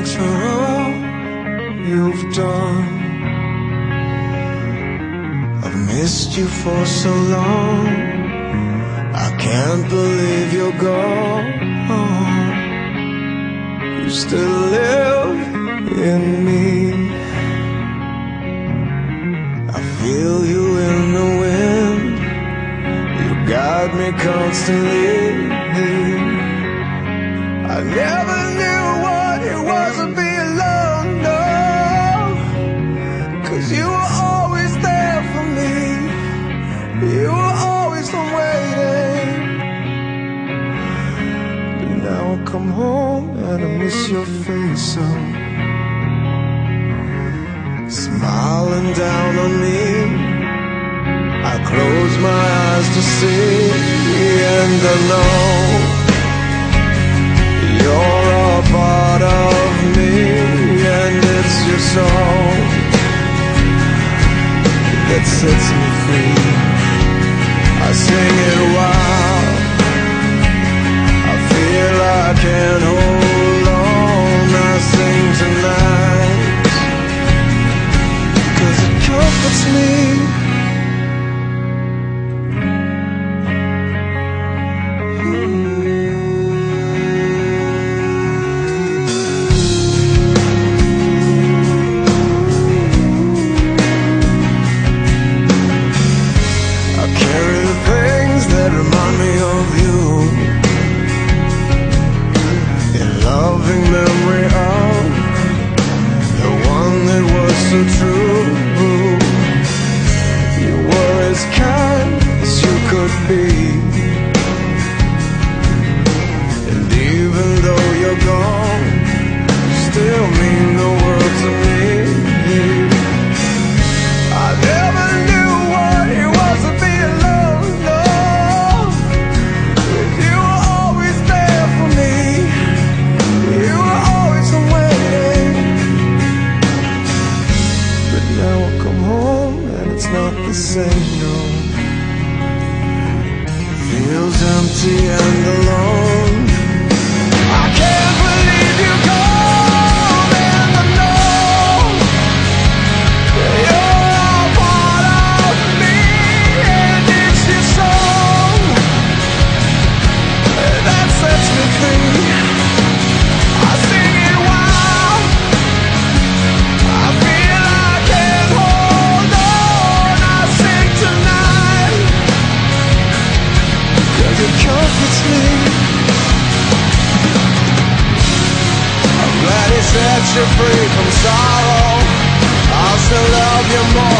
thanks for all you've done. I've missed you for so long, I can't believe you're gone. You still live in me. I feel you in the wind, you guide me constantly. I never knew what it was to be alone, no, 'cause you were always there for me. You were always waiting. But now I come home and I miss your face so. Smiling down on me, I close my eyes to see, and I know you're a part of me, and it's your song that sets me free. I sing it wild, I feel I can't hold on. I sing tonight 'cause it comforts me. Memory of the one that was so true. You were as kind as you could be, and even though you're gone, you still mean the world to me. I never knew what it was to be alone, no, 'cause you were always there for me. You were always waiting. But now I come home and it's not the same, no. It feels empty and alone. I can't believe you're gone, and I know that you're a part of me, and it's your song that sets me free. It comforts me. I'm glad it set you free from sorrow. I'll still love you more.